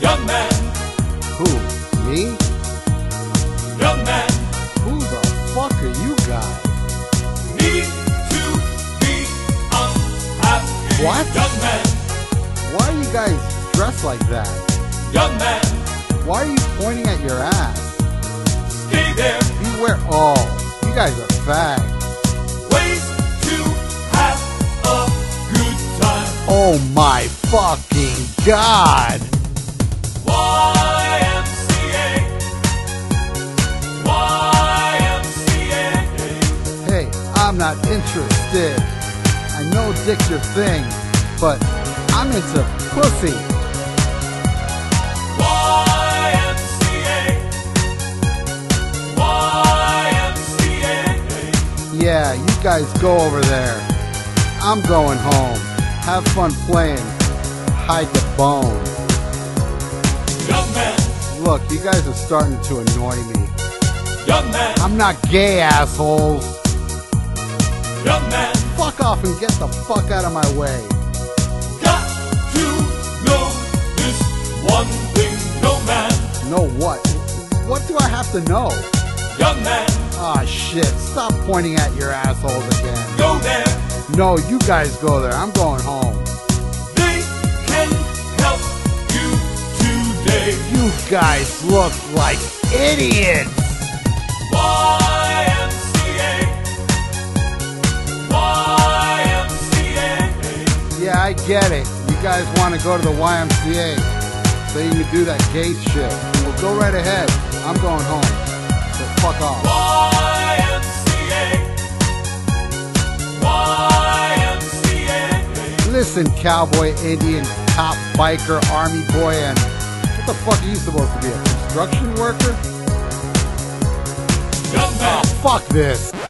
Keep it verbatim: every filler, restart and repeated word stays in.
Young man. Who? Me? Young man. Who the fuck are you guys? Need to be unhappy. What? Young man. Why are you guys dressed like that? Young man. Why are you pointing at your ass? Stay there. Beware. Oh, you guys are fags. Ways to have a good time. Oh my fucking god! Y M C A. Y M C A. Hey, I'm not interested. I know dick's your thing, but I'm into pussy. Y M C A. Y M C A. Yeah, you guys go over there. I'm going home. Have fun playing hide the bone. Young man. Look, you guys are starting to annoy me. Young man. I'm not gay, assholes. Young man. Fuck off and get the fuck out of my way. Got to know this one thing, no man. Know what? What do I have to know? Young man. Ah, shit. Stop pointing at your assholes again. Go there. No, you guys go there. I'm going home. They can help you today. You guys look like idiots. Y M C A. Y M C A. Yeah, I get it. You guys want to go to the Y M C A so you can do that gay shit. Well, go right ahead. I'm going home. So fuck off. Y M C A. Y M C A. Listen, cowboy, Indian, cop, biker, army boy, and what the fuck are you supposed to be, a construction worker? Young man. Oh, fuck this.